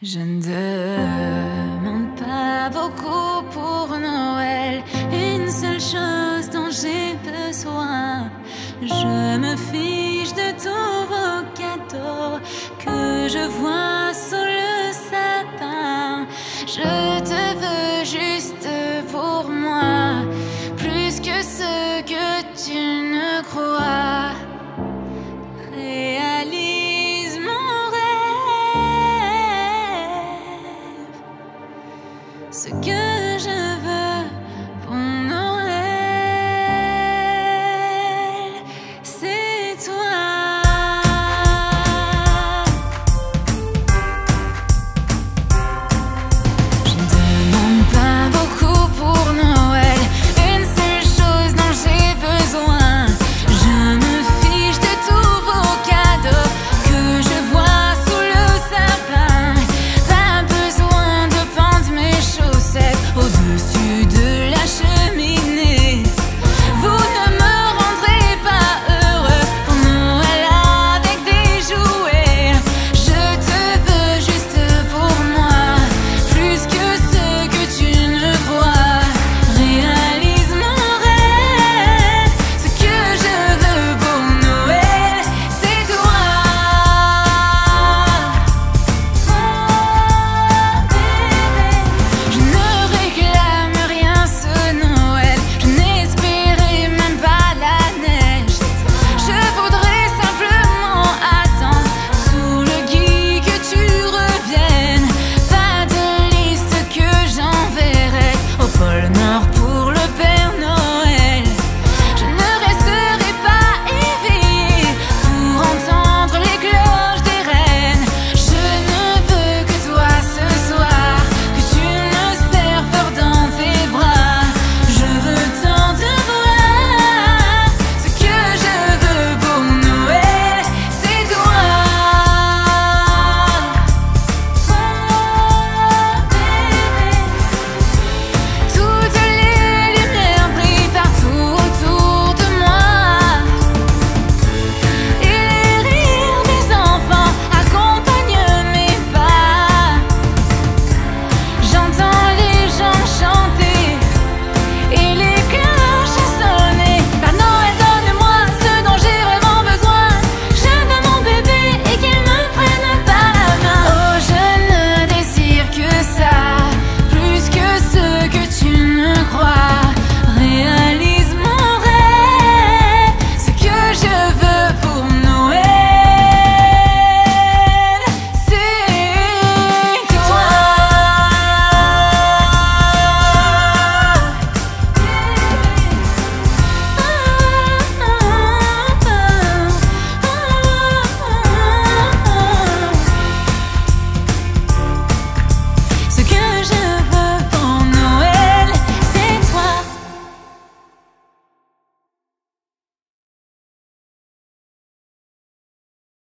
Je ne demande pas beaucoup pour Noël, une seule chose dont j'ai besoin. Je me fiche de tous vos cadeaux que je vois sous le sapin. Je te veux juste pour moi, plus que ce que tu ne crois. Réalise mon rêve, ce que